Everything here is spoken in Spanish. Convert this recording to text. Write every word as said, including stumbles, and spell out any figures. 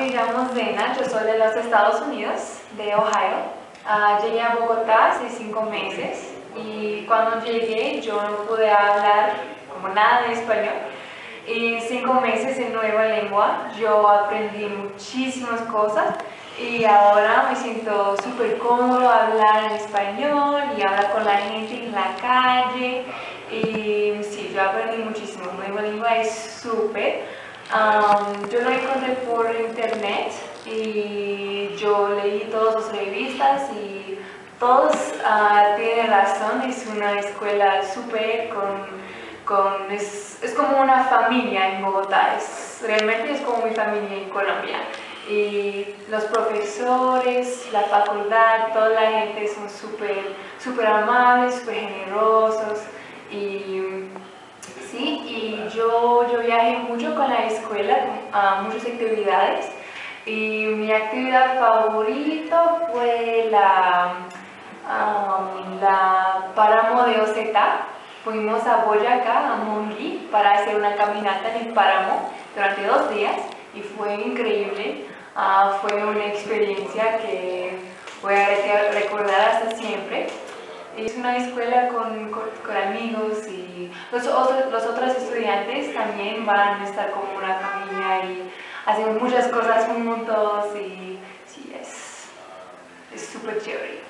me llamo Zena, yo soy de los Estados Unidos, de Ohio. Uh, llegué a Bogotá hace cinco meses y cuando llegué yo no pude hablar como nada de español. Y en cinco meses en nueva lengua yo aprendí muchísimas cosas y ahora me siento súper cómodo hablar en español y hablar con la gente en la calle. Y sí, yo aprendí muchísimo. Nueva lengua es súper. Um, yo lo encontré por internet y yo leí todas las revistas y todos uh, tienen razón. Es una escuela súper con... Con, es, es como una familia en Bogotá, es, realmente es como mi familia en Colombia. Y los profesores, la facultad, toda la gente son súper súper amables, súper generosos. Y sí, y yo, yo viajé mucho con la escuela a muchas actividades. Y mi actividad favorita fue la, um, la páramo de Oceta. Fuimos a Boyacá, a Monguí, para hacer una caminata en el páramo durante dos días y fue increíble. Uh, fue una experiencia que voy a recordar hasta siempre. Es una escuela con, con, con amigos y los, otros, los otros estudiantes también van a estar como una familia y hacen muchas cosas juntos y sí, es súper chévere.